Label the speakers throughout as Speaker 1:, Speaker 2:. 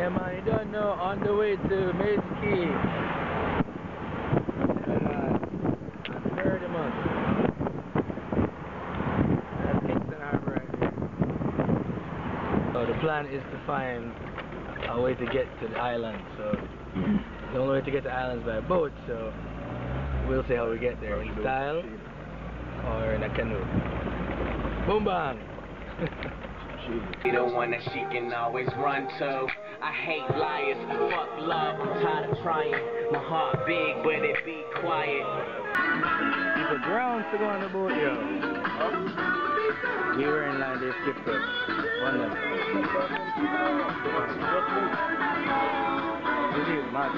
Speaker 1: Yeah man, you don't know, on the way to Maiden Cay. On 3rd month. That's Kingston Harbour right here. So the plan is to find a way to get to the island. So the only way to get to the island is by boat, so we'll see how we get there. In style or in a canoe. Boom bang!
Speaker 2: Be the one that she can always run to. I hate liars, fuck love, I'm tired of trying. My heart big, but it be quiet.
Speaker 1: People grounds to go on the boat, yo. We were in line, they skipped us. One of them. Mad.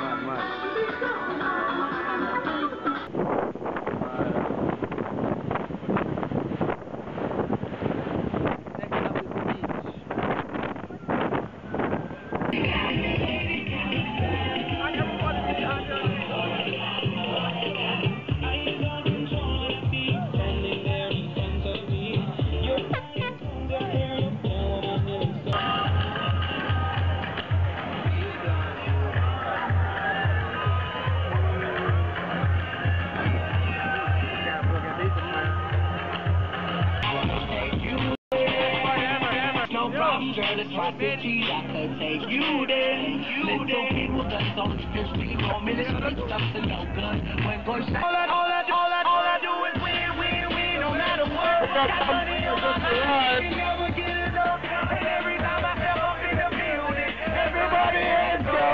Speaker 3: Girl, it's my city, I could take you there. Little people that's on the street, on ministry, something no good. When boys say, all I do is win, no matter what. Got money on my mind, never get enough. And every time I step up in the building, everybody hands go.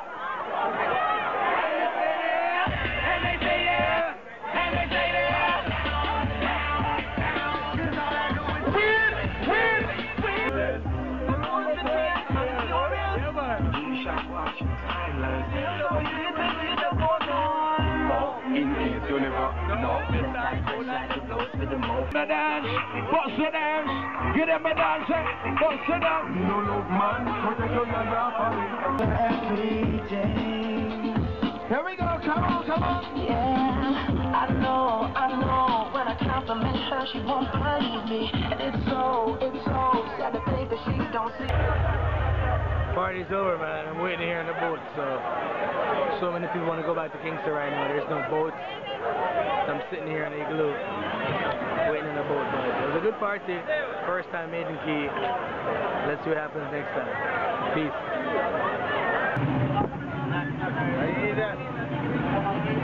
Speaker 3: And they say yeah, and they say yeah.
Speaker 4: You never know.
Speaker 3: The dance, bust the dance, get them a dance, bust the dance.
Speaker 4: No love man, protect your
Speaker 3: Here we go, come on.
Speaker 5: Yeah, I know. When I compliment her, she won't believe me. And it's so sad to think that she don't see.
Speaker 1: Party's over, man. I'm waiting here on the boat, so many people want to go back to Kingston right now. There's no boats. I'm sitting here in the igloo waiting on the boat. But it was a good party. First time Maiden Cay. Let's see what happens next time. Peace.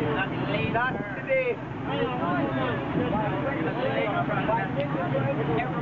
Speaker 1: Not today.